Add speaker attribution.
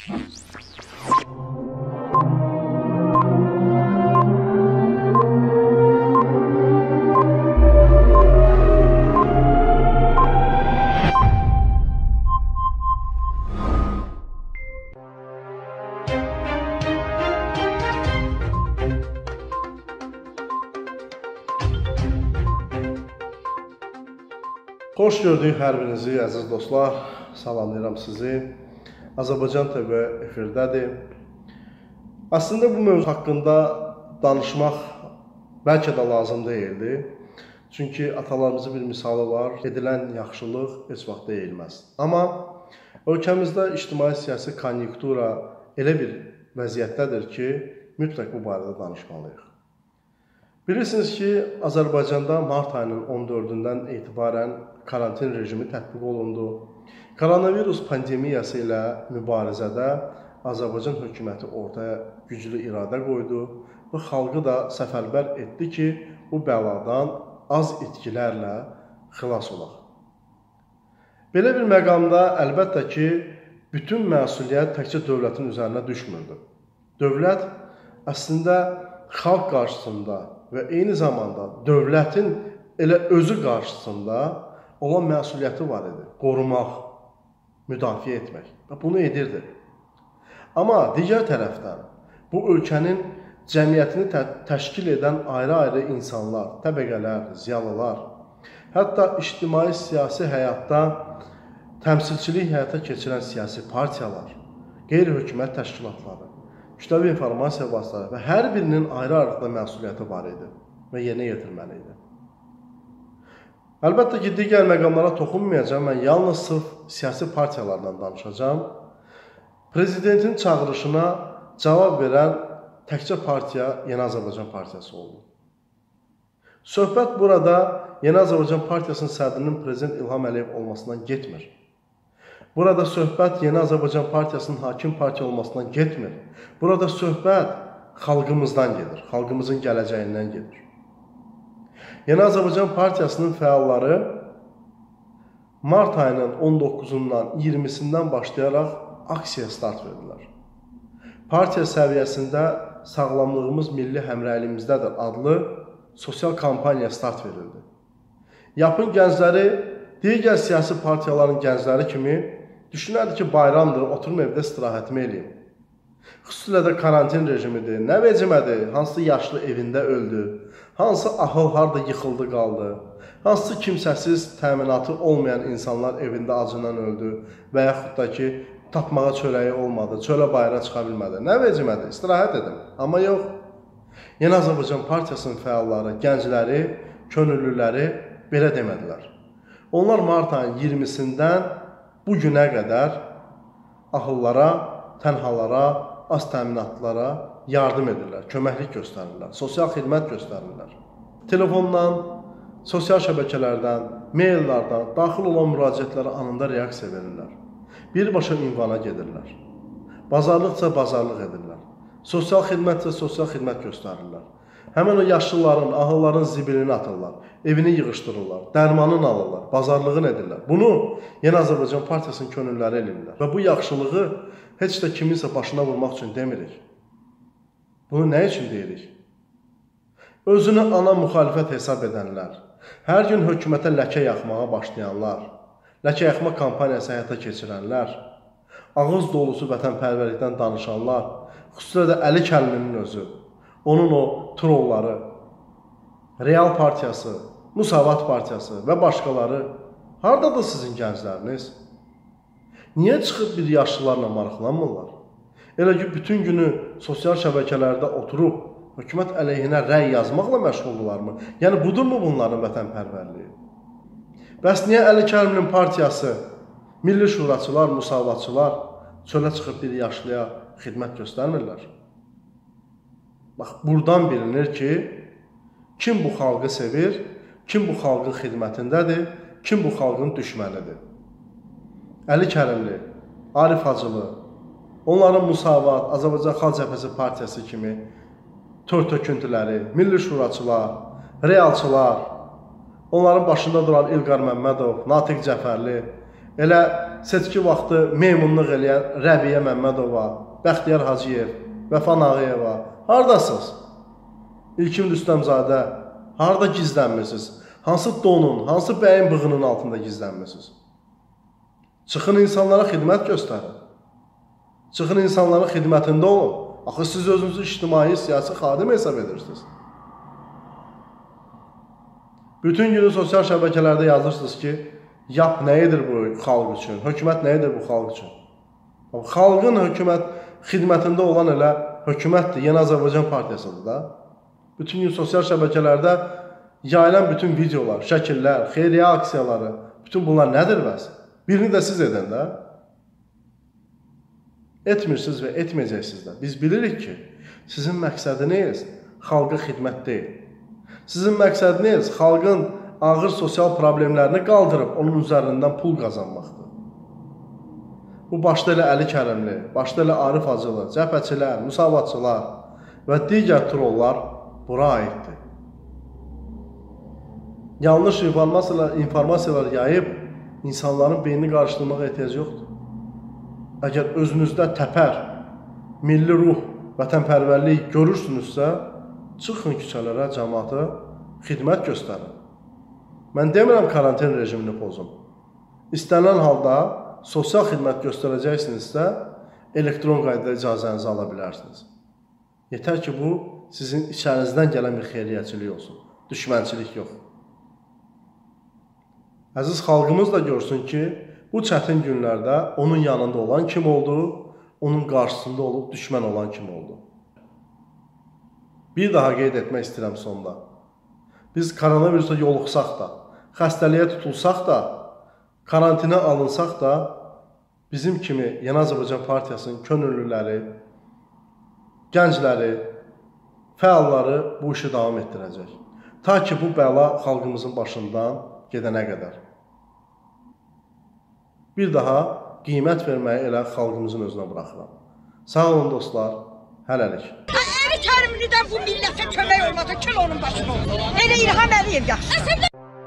Speaker 1: Xoş gördük hər birinizi, əziz dostlar. Salamlayıram sizi. Azərbaycan TV efirdədir. Aslında bu mövzu haqqında danışmaq bəlkə də lazım deyildi. Çünki atalarımızın bir misalı var. Edilən yaxşılıq heç vaxt deyilməz. Amma ölkəmizdə ictimai-siyasi konjunktura elə bir vəziyyətdədir ki, mütləq bu barədə danışmalıyıq. Bilirsiniz ki, Azərbaycanda mart ayının 14-dən etibarən karantin rejimi tətbiq olundu. Koronavirus pandemiyası ilə mübarizədə Azərbaycan hökuməti ortaya güclü iradə qoydu və xalqı da səfərbər etdi ki, bu bəladan az itkilərlə xilas olaq. Belə bir məqamda əlbəttə ki, bütün məsuliyyət təkcə dövlətin üzərinə düşmürdü. Dövlət əslində xalq qarşısında və eyni zamanda dövlətin elə özü qarşısında olan məsuliyyəti var idi. Qorumaq, müdafiə etmək və bunu edirdi. Amma digər tərəfdən bu ölkənin cəmiyyətini təşkil edən ayrı-ayrı insanlar, təbəqələr, ziyalılar, hətta ictimai-siyasi həyatda təmsilçilik həyata keçirən siyasi partiyalar, qeyri-hökumət təşkilatları, kütləvi informasiya vasitələri və hər birinin ayrı-ayrılıqda məsuliyyəti var idi və yerinə yetirməli idi. Əlbəttə ki, digər məqamlara toxunmayacağım, mən yalnız sırf siyasi partiyalardan danışacağım. Prezidentin çağırışına cavab verən təkcə partiya Yeni Azərbaycan Partiyası oldu. Söhbət burada Yeni Azərbaycan Partiyasının sədrinin Prezident İlham Əliyev olmasından getmir. Burada söhbət Yeni Azərbaycan Partiyasının hakim partiya olmasından getmir. Burada söhbət xalqımızdan gedir, xalqımızın gələcəyindən gedir. Yeni Azərbaycan Partiyasının fəalları mart ayının 19-undan 20-sindən başlayaraq aksiyaya start verdilər. Partiya səviyyəsində sağlamlığımız milli həmrəyliyimizdədir adlı sosial kampaniya start verildi. Yapın gəncləri digər siyasi partiyaların gəncləri kimi düşünərdi ki, bayramdır, oturum evdə istirahətimi eləyim. Xüsusilə də karantin rejimidir, nə vecimədir, hansı yaşlı evində öldü, hansı ahıl harada yıxıldı qaldı, hansı kimsəsiz təminatı olmayan insanlar evində acından öldü və yaxud da ki, tapmağa çörəyi olmadı, çölə bayıra çıxa bilmədi. Nə vecimədir, istirahət edim. Amma yox, Yeni Azərbaycan Partiyasının fəalları, gəncləri, könüllüləri belə demədilər. Onlar mart ayının 20-sindən bu günə qədər ahıllara, tənhalara, az təminatlılara yardım edirlər, köməklik göstərirlər, sosial xidmət göstərirlər. Telefondan, sosial şəbəkələrdən, maillərdən daxil olan müraciətlərə anında reaksiya verirlər. Birbaşa ünvana gedirlər. Bazarlıqsa bazarlıq edirlər. Sosial xidmətsə sosial xidmət göstərirlər. Həmən o yaşlıların, ahılların zibilini atırlar, evini yığışdırırlar, dərmanını alırlar, bazarlığını edirlər. Bunu Yeni Azərbaycan Partiyasının könülləri edirlər. Və bu yaxşılığı heç də kiminsə başına vurmaq üçün demirik. Bunu nə üçün deyirik? Özünü ana müxalifət hesab edənlər, hər gün hökumətə ləkə yaxmağa başlayanlar, ləkə yaxma kampaniyası həyata keçirənlər, ağız dolusu vətənpərvərlikdən danışanlar, xüsusilə də Əli Kərimlinin özü, onun o trolları, Real Partiyası, Musavat Partiyası və başqaları, haradadır sizin gəncləriniz? Niyə çıxıb bir yaşlılarla maraqlanmırlar? Elə ki, bütün günü sosial şəbəkələrdə oturub, hökumət əleyhinə rəy yazmaqla məşğuldurlarmı? Yəni, budurmu bunların vətənpərvərliyi? Bəs niyə Əli Kərimlinin partiyası, milli şuraçılar, musavatçılar çölə çıxıb bir yaşlıya xidmət göstərmirlər? Bax, buradan bilinir ki, kim bu xalqı sevir, kim bu xalqın xidmətindədir, kim bu xalqın düşmənidir. Əli Kərimli, Arif Hacılı, onların Musavat, Azərbaycan Xalq Cəbhəsi Partiyası kimi tör-töküntüləri, milli şuraçılar, realçılar, onların başında duran İlqar Məmmədov, Natiq Cəfərli, elə seçki vaxtı meymunluq eləyən Rəbiyə Məmmədova, Bəxtiyar Hacıyev, Vəfa Nağıyeva, hardasınız? İlkim Rüstəmzadə, harada gizlənmirsiniz? Hansı donun, hansı bəyin bığının altında gizlənmirsiniz? Çıxın insanlara xidmət göstərin. Çıxın insanların xidmətində olun. Axı siz özünüzü ictimai, siyasi xadim hesab edirsiniz. Bütün günü sosial şəbəkələrdə yazırsınız ki, yap nə edir bu xalq üçün, hökumət nə edir bu xalq üçün. Xalqın hökumət xidmətində olan elə hökumətdir, Yeni Azərbaycan Partiyasıdır da. Bütün gün sosial şəbəkələrdə yayılan bütün videolar, şəkillər, xeyriyyə aksiyaları, bütün bunlar nədir bəs? Birini də siz edin də. Etmirsiniz və etməyəcəksiniz də. Biz bilirik ki, sizin məqsədiniz xalqa xidmət deyil. Sizin məqsədiniz xalqın ağır sosial problemlərini qaldırıb onun üzərindən pul qazanmaqdır. Bu başda elə Əli Kərimli, başda elə Arif Hacılı, cəbhəçilər, müsavatçılar və digər trollar bura aiddir. Yanlış informasiyalar yayıb insanların beynini qarışdırmağa ehtiyac yoxdur. Əgər özünüzdə təpər, milli ruh, vətənpərvərlik görürsünüzsə, çıxın küçələrə, cəmaata xidmət göstərin. Mən demirəm karantin rejimini pozun. İstənilən halda sosial xidmət göstərəcəksinizsə, elektron qaydada icazənizi ala bilərsiniz. Yetər ki, bu sizin içərinizdən gələn bir xeyriyyəçilik olsun, düşmənçilik yox. Əziz xalqımız da görsün ki, bu çətin günlərdə onun yanında olan kim oldu, onun qarşısında olub düşmən olan kim oldu. Bir daha qeyd etmək istəyirəm sonda. Biz koronavirusa yoluxsaq da, xəstəliyə tutulsaq da, karantinə alınsaq da, bizim kimi Yeni Azərbaycan Partiyasının könüllüləri, gəncləri, fəalları bu işi davam etdirəcək. Ta ki, bu bəla xalqımızın başından gedənə qədər. Bir daha qiymət verməyi elə xalqımızın özünə buraxıram. Sağ olun dostlar, hələlik.
Speaker 2: Əli Kərimlidən bu millətə kömək olmadı, kül onun başına oldu. Elə İlham Əliyev yaxşı.